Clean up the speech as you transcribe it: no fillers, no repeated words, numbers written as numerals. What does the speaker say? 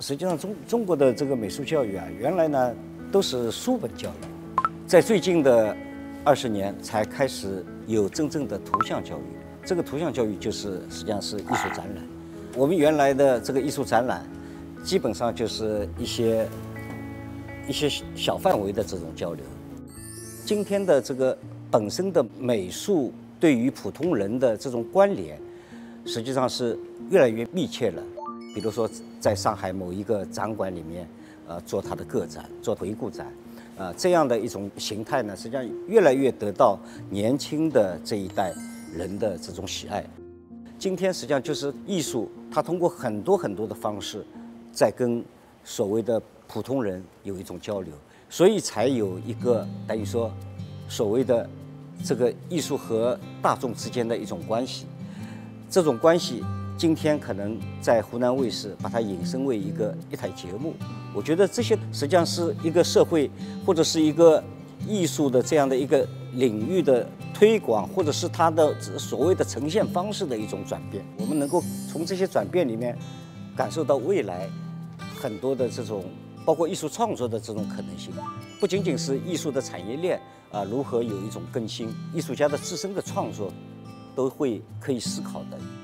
实际上中国的这个美术教育啊，原来呢都是书本教育，在最近的20年才开始有真正的图像教育。这个图像教育就是实际上是艺术展览。我们原来的这个艺术展览，基本上就是一些小范围的这种交流。今天的这个本身的美术对于普通人的这种关联，实际上是越来越密切了。比如说，在上海某一个展馆里面，做它的个展，做回顾展，这样的一种形态呢，实际上越来越得到年轻的这一代人的这种喜爱。今天实际上就是艺术，它通过很多的方式，在跟所谓的普通人有一种交流，所以才有一个等于说所谓的这个艺术和大众之间的一种关系。这种关系今天可能在湖南卫视把它引申为一台节目。我觉得这些实际上是一个社会或者是一个艺术的这样的一个领域的推广，或者是它的所谓的呈现方式的一种转变。我们能够从这些转变里面感受到未来很多的这种包括艺术创作的这种可能性，不仅仅是艺术的产业链如何有一种更新，艺术家的自身的创作都可以思考的。